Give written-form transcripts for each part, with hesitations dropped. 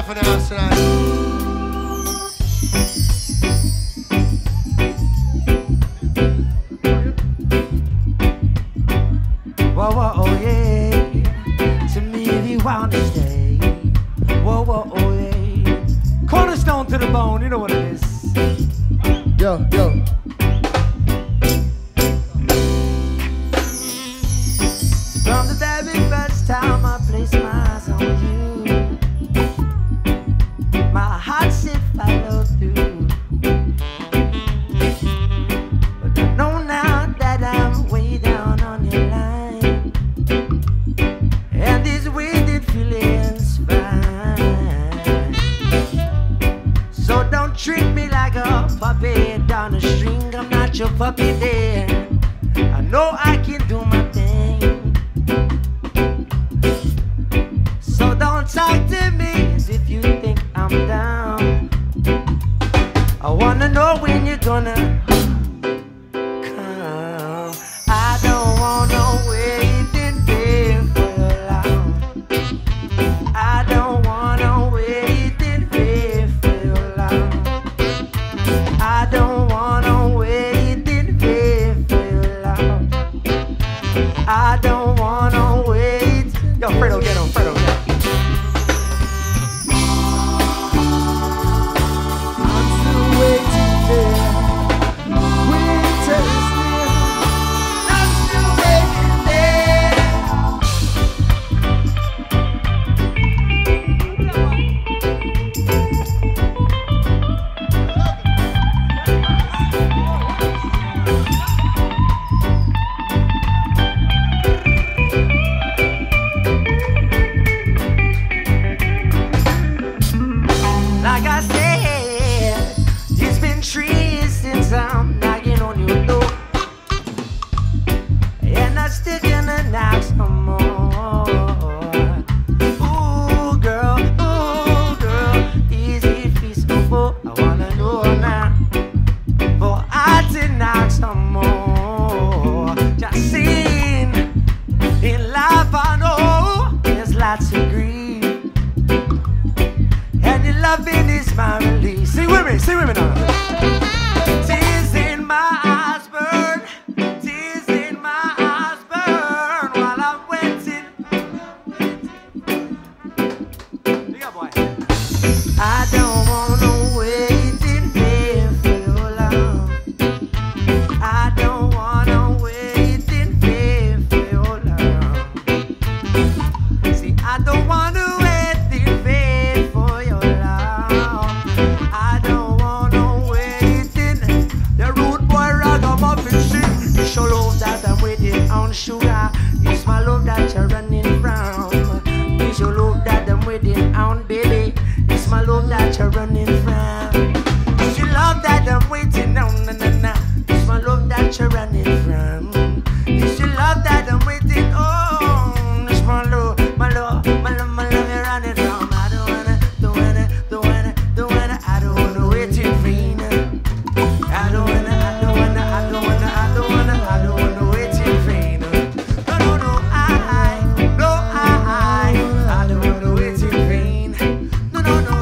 Jeff in the house tonight. Whoa, whoa, oh yeah. To me, if you want to stay. Whoa, whoa, oh yeah. Cornerstone to the bone, you know what it is. Yo, yo. From the very first time I placed my eyes on you, my heart said follow through. But I know now that I'm way down on your line, and this weighted feeling's fine. So don't treat me like a puppy down the string. I'm not your puppy there. I know I can do my thing. So don't talk to me as if you think I'm down. I wanna know when you're gonna come. I don't want no waiting there for your love. I don't want no waiting there for your love. I don't want no waiting there for your love. I don't want no wait. Yo, Fredo, get him, Fredo, get him. Like I said, it's been 3 years since I'm knocking on your door, and I'm still gonna knock some more. Ooh, girl, is it feasible? I wanna know now, for I to knock some more. Just seen in life, I know there's lots of grief. Loving is my release. Sing with me now. Tears in my eyes burn. Tears in my eyes burn while I'm waiting. Big up, boy. I don't want no waiting here for your love. I don't want no waiting here for your love. See, I don't want to wait here for your love. I don't want no waiting. The rude boy ragamuffin shit. It's your love that I'm waiting on, sugar. It's my love that you're running from. It's your love that I'm waiting on, baby. It's my love that you're running from. It's your love that I'm waiting on, na na na. It's my love that you're running from. It's your love that I'm waiting on. It's my love, my love, my love, my love you're running from. I don't wanna, don't wanna, don't wanna, don't wanna, I don't wanna wait in vain. I don't wanna, I don't wanna, I don't wanna, I don't wanna, I don't wanna wait in vain. No, no, no, I don't wanna wait in vain. No, no, no,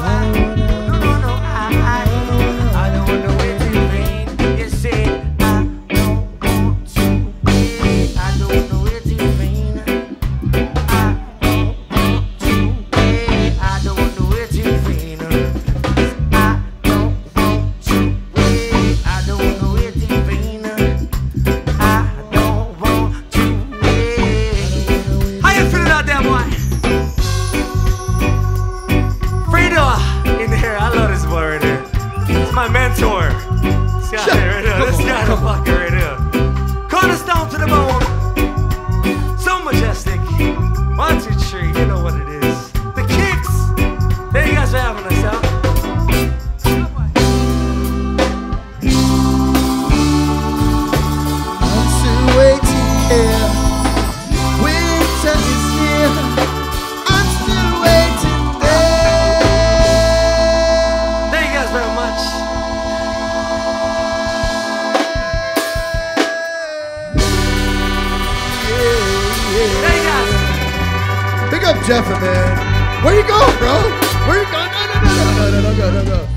I don't wanna wait in vain. You said I don't want to wait. I don't wanna wait in vain. I don't want to wait. I don't wanna wait in vain. I don't want to wait. I don't wanna wait in vain. I don't want to wait. How you feeling out there, boy? Fredo in here. I love this boy right here. It's my mentor. This guy right here. This guy the fucker right here. Cornerstone to the bone. So majestic. 1, 2, 3. You know what it is. The Kicks. Thank you guys for having us out. I'm still waiting here. Winter is here. I'm still waiting there. Thank you guys very much. Big up Jeff, man. Where you going, bro? Where you going? No, no, no, no, no, no, no.